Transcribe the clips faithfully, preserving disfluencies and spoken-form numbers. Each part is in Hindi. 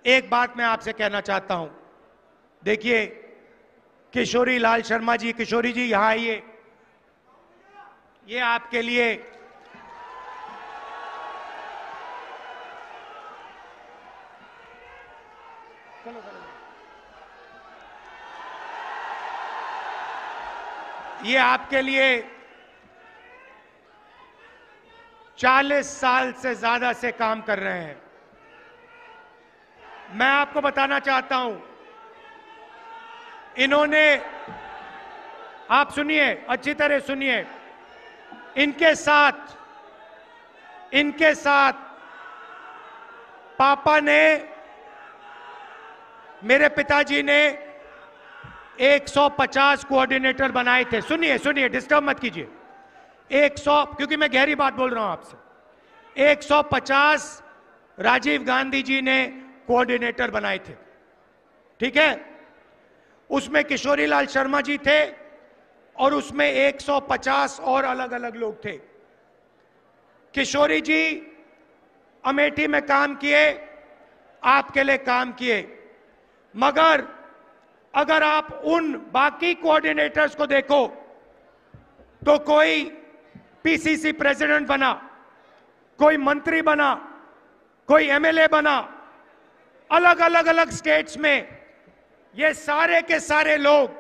एक बात मैं आपसे कहना चाहता हूं। देखिए, किशोरी लाल शर्मा जी, किशोरी जी यहां आइए। ये आपके लिए चलो चलो ये आपके लिए चालीस साल से ज्यादा से काम कर रहे हैं। मैं आपको बताना चाहता हूं, इन्होंने, आप सुनिए, अच्छी तरह सुनिए, इनके साथ इनके साथ पापा ने, मेरे पिताजी ने एक सौ पचास कोऑर्डिनेटर बनाए थे। सुनिए सुनिए, डिस्टर्ब मत कीजिए। एक सौ, क्योंकि मैं गहरी बात बोल रहा हूं आपसे। एक सौ पचास राजीव गांधी जी ने कोऑर्डिनेटर बनाए थे, ठीक है। उसमें किशोरी लाल शर्मा जी थे और उसमें एक सौ पचास और अलग अलग लोग थे। किशोरी जी अमेठी में काम किए, आपके लिए काम किए, मगर अगर आप उन बाकी कोऑर्डिनेटर्स को देखो तो कोई पीसीसी प्रेसिडेंट बना, कोई मंत्री बना, कोई एमएलए बना, अलग अलग अलग स्टेट्स में। ये सारे के सारे लोग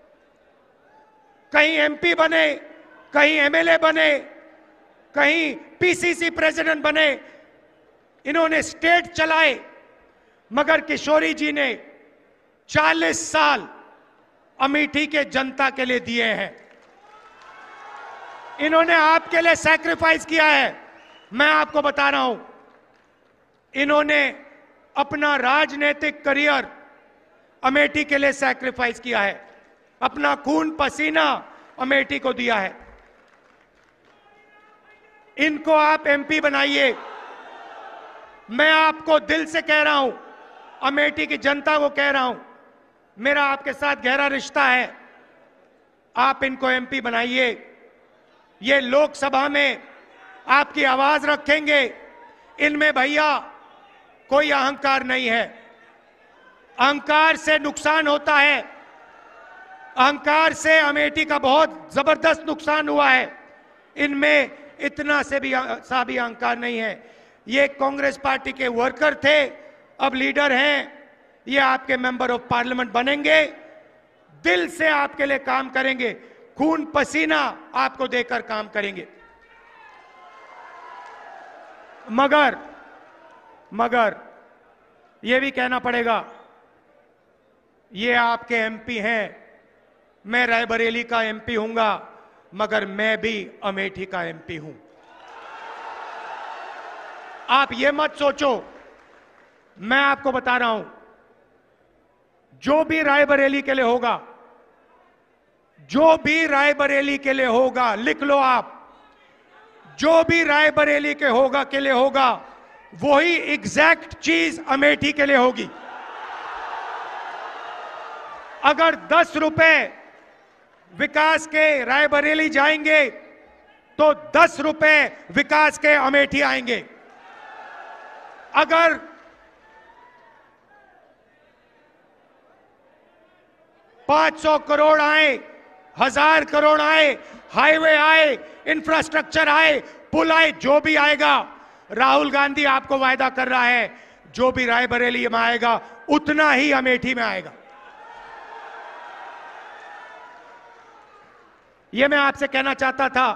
कहीं एमपी बने, कहीं एमएलए बने, कहीं पीसीसी प्रेसिडेंट बने, इन्होंने स्टेट चलाए। मगर किशोरी जी ने चालीस साल अमेठी के जनता के लिए दिए हैं। इन्होंने आपके लिए सैक्रिफाइस किया है। मैं आपको बता रहा हूं, इन्होंने अपना राजनीतिक करियर अमेठी के लिए सैक्रिफाइस किया है, अपना खून पसीना अमेठी को दिया है। इनको आप एमपी बनाइए। मैं आपको दिल से कह रहा हूं, अमेठी की जनता को कह रहा हूं, मेरा आपके साथ गहरा रिश्ता है। आप इनको एमपी बनाइए। ये लोकसभा में आपकी आवाज रखेंगे। इनमें भैया कोई अहंकार नहीं है। अहंकार से नुकसान होता है। अहंकार से अमेठी का बहुत जबरदस्त नुकसान हुआ है। इनमें इतना से भी सा भी अहंकार नहीं है। ये कांग्रेस पार्टी के वर्कर थे, अब लीडर हैं। ये आपके मेंबर ऑफ पार्लियामेंट बनेंगे, दिल से आपके लिए काम करेंगे, खून पसीना आपको देकर काम करेंगे। मगर मगर ये भी कहना पड़ेगा, ये आपके एमपी हैं, मैं रायबरेली का एमपी हूंगा, मगर मैं भी अमेठी का एमपी हूं। आप ये मत सोचो, मैं आपको बता रहा हूं, जो भी रायबरेली के लिए होगा, जो भी रायबरेली के लिए होगा, लिख लो आप, जो भी रायबरेली के होगा के लिए होगा, वही एग्जैक्ट चीज अमेठी के लिए होगी। अगर दस रुपए विकास के रायबरेली जाएंगे तो दस रुपए विकास के अमेठी आएंगे। अगर पांच सौ करोड़ आए, हजार करोड़ आए, हाईवे आए, इंफ्रास्ट्रक्चर आए, पुल आए, जो भी आएगा, राहुल गांधी आपको वायदा कर रहा है, जो भी रायबरेली में आएगा उतना ही अमेठी में आएगा। यह मैं आपसे कहना चाहता था।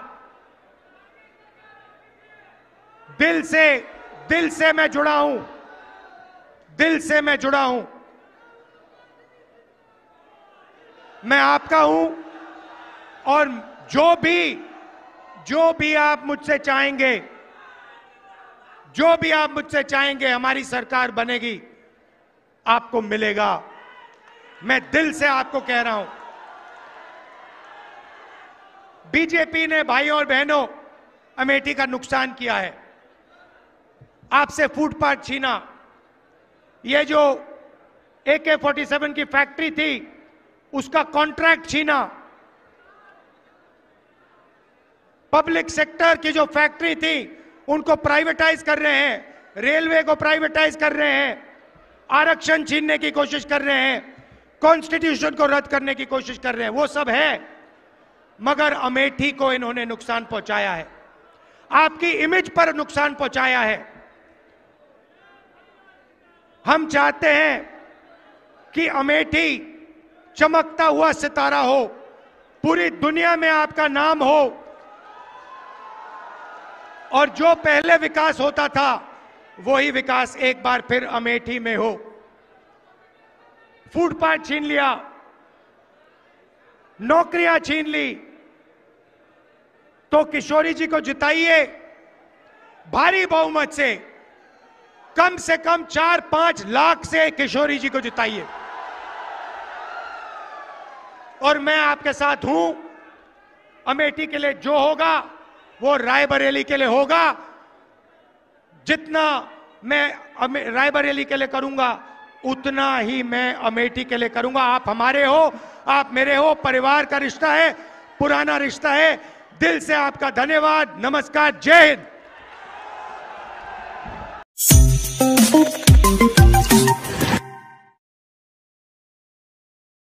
दिल से दिल से मैं जुड़ा हूं, दिल से मैं जुड़ा हूं। मैं आपका हूं और जो भी जो भी आप मुझसे चाहेंगे, जो भी आप मुझसे चाहेंगे, हमारी सरकार बनेगी, आपको मिलेगा। मैं दिल से आपको कह रहा हूं। बीजेपी ने भाई और बहनों अमेठी का नुकसान किया है, आपसे फुटपाथ छीना। ये जो ए के फोर्टी सेवन की फैक्ट्री थी उसका कॉन्ट्रैक्ट छीना। पब्लिक सेक्टर की जो फैक्ट्री थी उनको प्राइवेटाइज कर रहे हैं, रेलवे को प्राइवेटाइज कर रहे हैं। आरक्षण छीनने की कोशिश कर रहे हैं, कॉन्स्टिट्यूशन को रद्द करने की कोशिश कर रहे हैं, वो सब है, मगर अमेठी को इन्होंने नुकसान पहुंचाया है, आपकी इमेज पर नुकसान पहुंचाया है। हम चाहते हैं कि अमेठी चमकता हुआ सितारा हो, पूरी दुनिया में आपका नाम हो, और जो पहले विकास होता था वही विकास एक बार फिर अमेठी में हो। फुटपाथ छीन लिया, नौकरियां छीन ली, तो किशोरी जी को जिताइए भारी बहुमत से, कम से कम चार पांच लाख से किशोरी जी को जिताइए। और मैं आपके साथ हूं, अमेठी के लिए जो होगा वो रायबरेली के लिए होगा। जितना मैं रायबरेली के लिए करूंगा उतना ही मैं अमेठी के लिए करूंगा। आप हमारे हो, आप मेरे हो, परिवार का रिश्ता है, पुराना रिश्ता है। दिल से आपका धन्यवाद, नमस्कार, जय हिंद।